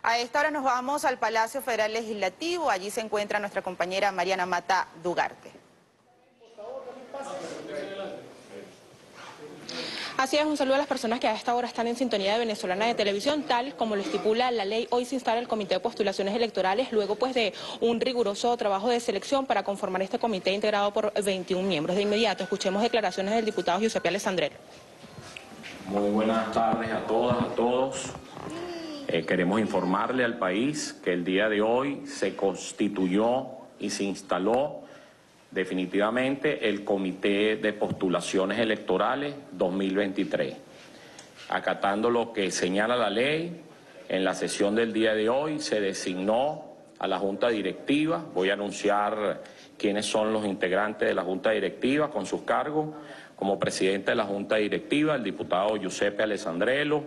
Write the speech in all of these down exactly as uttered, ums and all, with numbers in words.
A esta hora nos vamos al Palacio Federal Legislativo. Allí se encuentra nuestra compañera Mariana Mata Dugarte. Así es, un saludo a las personas que a esta hora están en sintonía de Venezolana de Televisión. Tal como lo estipula la ley, hoy se instala el Comité de Postulaciones Electorales, luego pues de un riguroso trabajo de selección para conformar este comité integrado por veintiún miembros. De inmediato, escuchemos declaraciones del diputado Giuseppe Alessandrello. Muy buenas tardes a todas, a todos. Eh, queremos informarle al país que el día de hoy se constituyó y se instaló definitivamente el Comité de Postulaciones Electorales dos mil veintitrés. Acatando lo que señala la ley, en la sesión del día de hoy se designó a la Junta Directiva. Voy a anunciar quiénes son los integrantes de la Junta Directiva con sus cargos. Como presidente de la Junta Directiva, el diputado Giuseppe Alessandrello.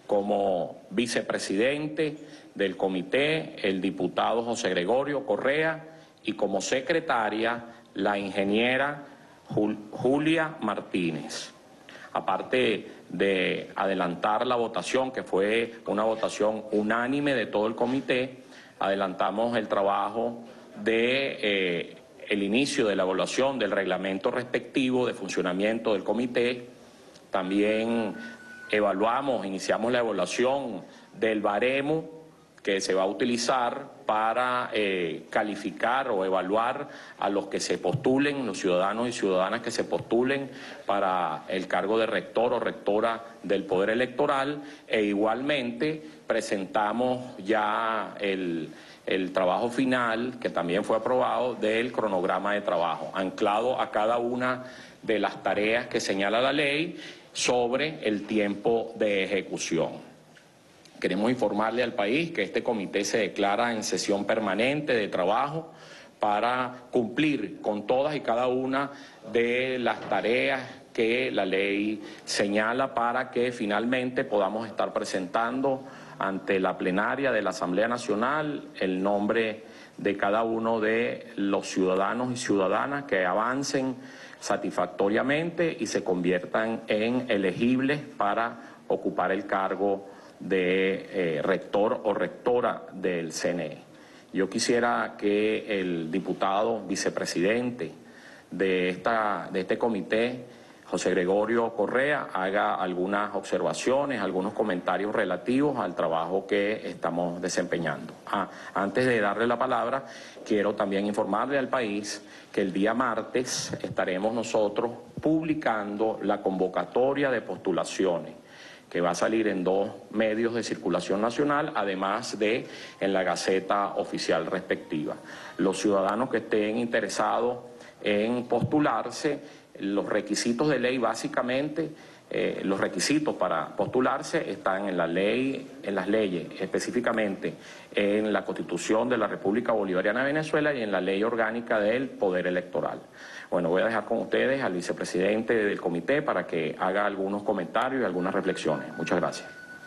Como vicepresidente del comité, el diputado José Gregorio Correa. Y como secretaria, la ingeniera Jul- Julia Martínez. Aparte de adelantar la votación, que fue una votación unánime de todo el comité, adelantamos el trabajo de eh, el inicio de la evaluación del reglamento respectivo de funcionamiento del comité. También evaluamos, iniciamos la evaluación del baremo que se va a utilizar para eh, calificar o evaluar a los que se postulen, los ciudadanos y ciudadanas que se postulen para el cargo de rector o rectora del Poder Electoral, e igualmente presentamos ya el, el trabajo final, que también fue aprobado, del cronograma de trabajo, anclado a cada una de las tareas que señala la ley sobre el tiempo de ejecución. Queremos informarle al país que este comité se declara en sesión permanente de trabajo para cumplir con todas y cada una de las tareas que la ley señala para que finalmente podamos estar presentando ante la plenaria de la Asamblea Nacional el nombre de cada uno de los ciudadanos y ciudadanas que avancen satisfactoriamente y se conviertan en elegibles para ocupar el cargo de eh, rector o rectora del C N E. Yo quisiera que el diputado vicepresidente de, esta, de este comité, José Gregorio Correa, haga algunas observaciones, algunos comentarios relativos al trabajo que estamos desempeñando. Ah, antes de darle la palabra, quiero también informarle al país que el día martes estaremos nosotros publicando la convocatoria de postulaciones, que va a salir en dos medios de circulación nacional, además de en la Gaceta Oficial respectiva. Los ciudadanos que estén interesados en postularse, los requisitos de ley básicamente, eh, los requisitos para postularse están en la ley, en las leyes, específicamente en la Constitución de la República Bolivariana de Venezuela y en la Ley Orgánica del Poder Electoral. Bueno, voy a dejar con ustedes al vicepresidente del comité para que haga algunos comentarios y algunas reflexiones. Muchas gracias.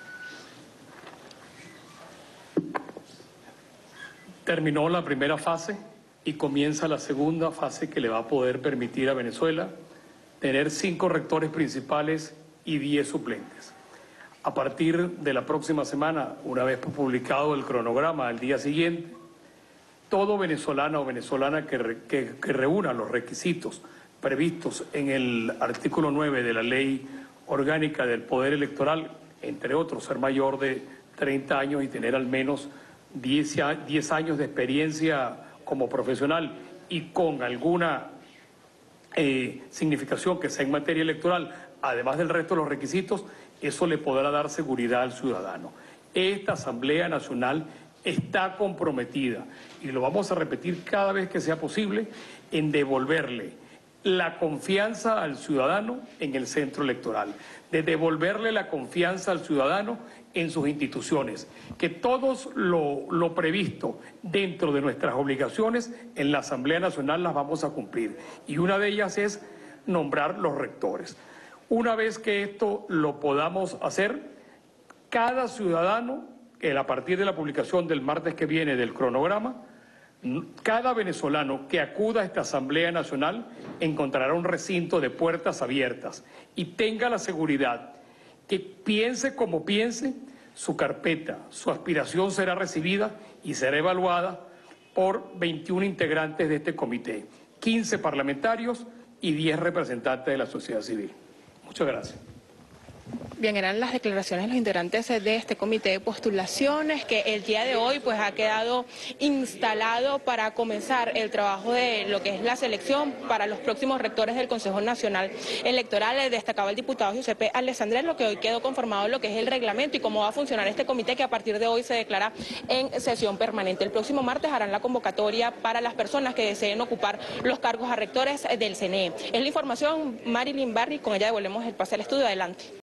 Terminó la primera fase y comienza la segunda fase, que le va a poder permitir a Venezuela tener cinco rectores principales y diez suplentes. A partir de la próxima semana, una vez publicado el cronograma al día siguiente, todo venezolano o venezolana que, re, que, que reúna los requisitos previstos en el artículo nueve de la Ley Orgánica del Poder Electoral, entre otros, ser mayor de treinta años y tener al menos diez años de experiencia como profesional y con alguna eh, significación que sea en materia electoral, además del resto de los requisitos, eso le podrá dar seguridad al ciudadano. Esta Asamblea Nacional está comprometida, y lo vamos a repetir cada vez que sea posible, en devolverle la confianza al ciudadano en el centro electoral, de devolverle la confianza al ciudadano en sus instituciones, que todos lo, lo previsto dentro de nuestras obligaciones en la Asamblea Nacional las vamos a cumplir, y una de ellas es nombrar los rectores. Una vez que esto lo podamos hacer, cada ciudadano, a partir de la publicación del martes que viene del cronograma, cada venezolano que acuda a esta Asamblea Nacional encontrará un recinto de puertas abiertas y tenga la seguridad que, piense como piense, su carpeta, su aspiración será recibida y será evaluada por veintiún integrantes de este comité, quince parlamentarios y diez representantes de la sociedad civil. Muchas gracias. Bien, eran las declaraciones de los integrantes de este comité de postulaciones que el día de hoy pues ha quedado instalado para comenzar el trabajo de lo que es la selección para los próximos rectores del Consejo Nacional Electoral. Destacaba el diputado Giuseppe Alessandrés lo que hoy quedó conformado lo que es el reglamento y cómo va a funcionar este comité que a partir de hoy se declara en sesión permanente. El próximo martes harán la convocatoria para las personas que deseen ocupar los cargos a rectores del C N E. Es la información, Marilyn Barry, con ella devolvemos el pase al estudio. Adelante.